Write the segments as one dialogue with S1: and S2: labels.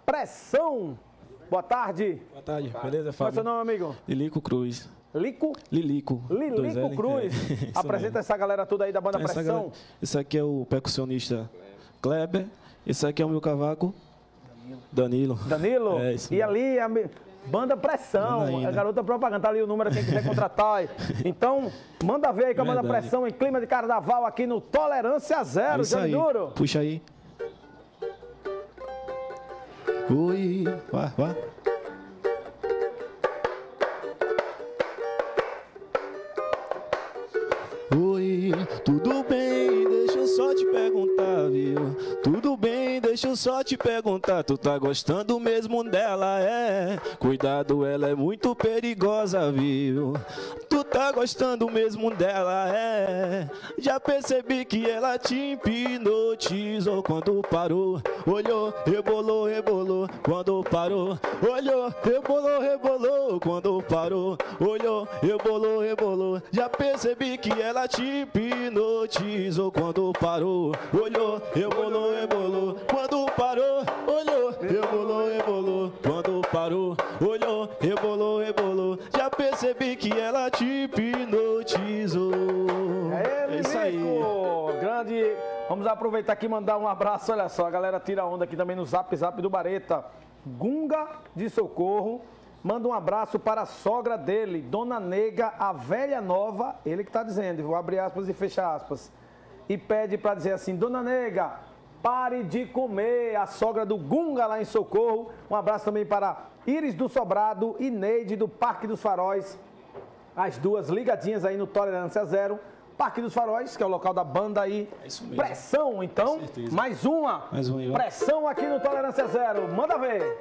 S1: Pressão. Boa tarde.
S2: Boa tarde, beleza, Fábio?
S1: Qual é o seu nome, amigo?
S2: Lilico Cruz.
S1: Lico?
S2: Lilico.
S1: Lilico Cruz. Apresenta essa galera toda aí da banda Pressão.
S2: Esse aqui é o percussionista Kleber. Esse aqui é o meu cavaco, Danilo.
S1: Danilo?
S2: É, isso
S1: e ali a banda Pressão. A garota propaganda. Tá ali o número, quem quiser contratar. Então, manda ver aí com a banda Pressão em clima de carnaval aqui no Tolerância Zero,
S2: é
S1: Johnny Duro.
S2: Puxa aí. Oi, vai. Oi, tudo bem? Deixa eu só te perguntar, viu? Tudo bem, deixa eu só te perguntar. Tu tá gostando mesmo dela, é? Cuidado, ela é muito perigosa, viu? Tu tá gostando mesmo dela, é? Já percebi que ela te hipnotizou quando parou. Olhou, rebolou, rebolou quando parou. Olhou, rebolou, rebolou quando parou. Olhou, rebolou, rebolou. Já percebi que ela te hipnotizou quando parou. Olhou, rebolou, rebolou quando parou. Olhou, rebolou, rebolou quando parou. Olhou, rebolou, rebolou. Já percebi que ela te hipnotizou.
S1: É isso aí. Grande. Vamos aproveitar aqui e mandar um abraço. Olha só, a galera tira onda aqui também no Zap do Bareta. Gunga de Socorro. Manda um abraço para a sogra dele, Dona Nega, a velha nova. Ele que está dizendo, vou abrir aspas e fechar aspas. E pede para dizer assim, Dona Nega, pare de comer. A sogra do Gunga lá em Socorro. Um abraço também para Iris do Sobrado e Neide do Parque dos Faróis. As duas ligadinhas aí no Tolerância Zero. Parque dos Faróis, que é o local da banda aí.
S2: É isso mesmo.
S1: Pressão, então. Mais uma. Pressão aqui no Tolerância Zero. Manda ver.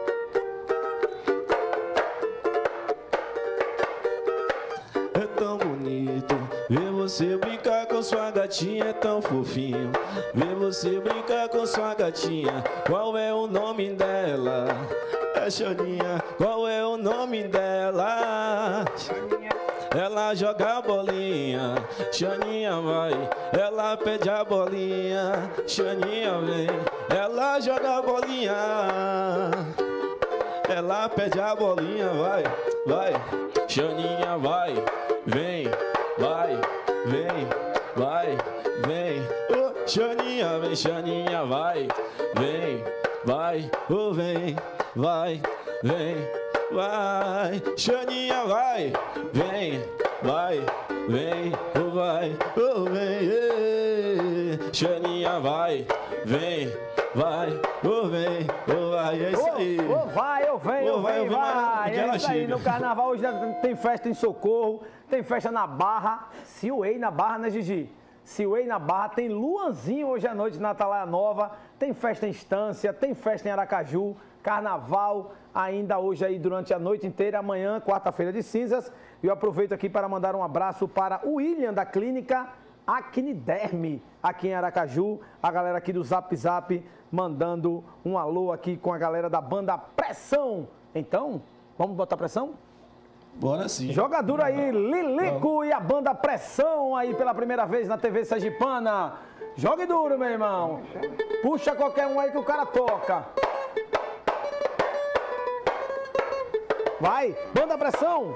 S2: É tão bonito ver você brincar com sua gatinha, é tão fofinho ver você brincar com sua gatinha. Qual é o nome dela? É Xaninha. Qual é o nome dela? Ela joga a bolinha, Xaninha vai. Ela pede a bolinha, Xaninha vem. Ela joga a bolinha, ela pede a bolinha, vai. Xaninha vai, vem, vai, vem, vai, vem. Oh, Xaninha vem, Xaninha vai, vem, vai, oh, vem, vai, vem, vai. Xaninha vai, vem, oh, vem. Xaninha vai, vem, oh, vem, oh, vai. É isso aí.
S1: Oh, vai, oh, vem, oh, vem, vai. É isso aí. No carnaval hoje tem festa em Socorro, tem festa na Barra. Seaway na Barra, né, Gigi? Seaway na Barra, tem Luanzinho hoje à noite na Atalaia Nova, tem festa em Estância, tem festa em Aracaju, carnaval ainda hoje aí durante a noite inteira, amanhã, quarta-feira de cinzas. E eu aproveito aqui para mandar um abraço para o William da clínica Acniderme, aqui em Aracaju, a galera aqui do Zap mandando um alô aqui com a galera da banda Pressão. Então, vamos botar pressão?
S2: Bora sim.
S1: Joga duro aí, Lilico e a banda Pressão aí pela primeira vez na TV Sergipana. Jogue duro, meu irmão. Puxa qualquer um aí que o cara toca. Vai, banda Pressão.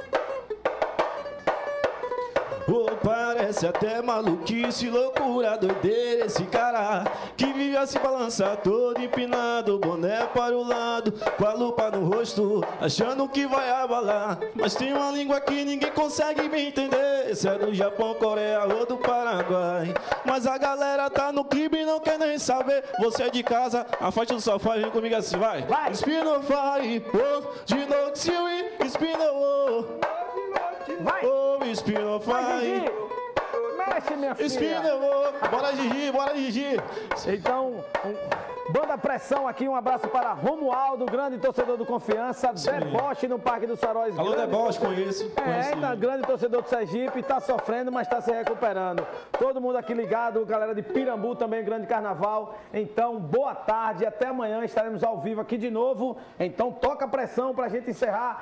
S2: Oh, parece até maluquice, loucura, doideira esse cara que vive a se balançar todo empinado, boné para o lado, com a lupa no rosto, achando que vai abalar. Mas tem uma língua que ninguém consegue me entender, se é do Japão, Coreia ou do Paraguai. Mas a galera tá no clipe e não quer nem saber. Você é de casa, afaste do sofá e vem comigo assim, vai. Espino vai, oh, de noite se o espino, oh.
S1: Vai!
S2: Oh, espino vai!
S1: Mexe, minha filha!
S2: Espino, bora Gigi, bora Gigi!
S1: Então, banda Pressão aqui, um abraço para Romualdo, grande torcedor do Confiança, Deboche no Parque dos Faróis.
S2: Alô, Deboche, conheço.
S1: Grande torcedor do Sergipe, tá sofrendo, mas tá se recuperando. Todo mundo aqui ligado, galera de Pirambu também, grande carnaval. Então, boa tarde, até amanhã estaremos ao vivo aqui de novo. Então, toca Pressão pra gente encerrar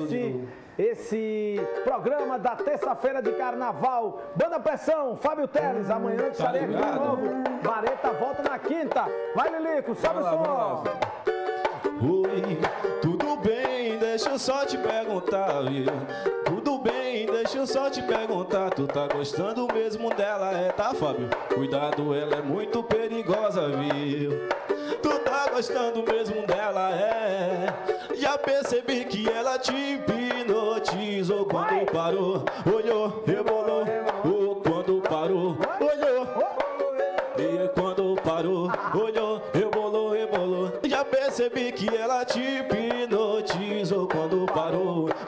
S1: esse programa da terça-feira de carnaval. Banda Pressão, Fábio Teles, amanhã estarei aqui de novo. Bareta volta na quinta. Vai, Lilico, sobe o som.
S2: deixa eu só te perguntar, viu? Tudo bem, deixa eu só te perguntar. Tu tá gostando mesmo dela, tá, Fábio? Cuidado, ela é muito perigosa, viu? Tu tá gostando mesmo dela, Já percebi que ela te hipnotizou. Quando parou, olhou, rebolou. Quando parou, olhou. E quando parou, olhou, rebolou, rebolou. Já percebi que ela te hipnotizou. Quando parou,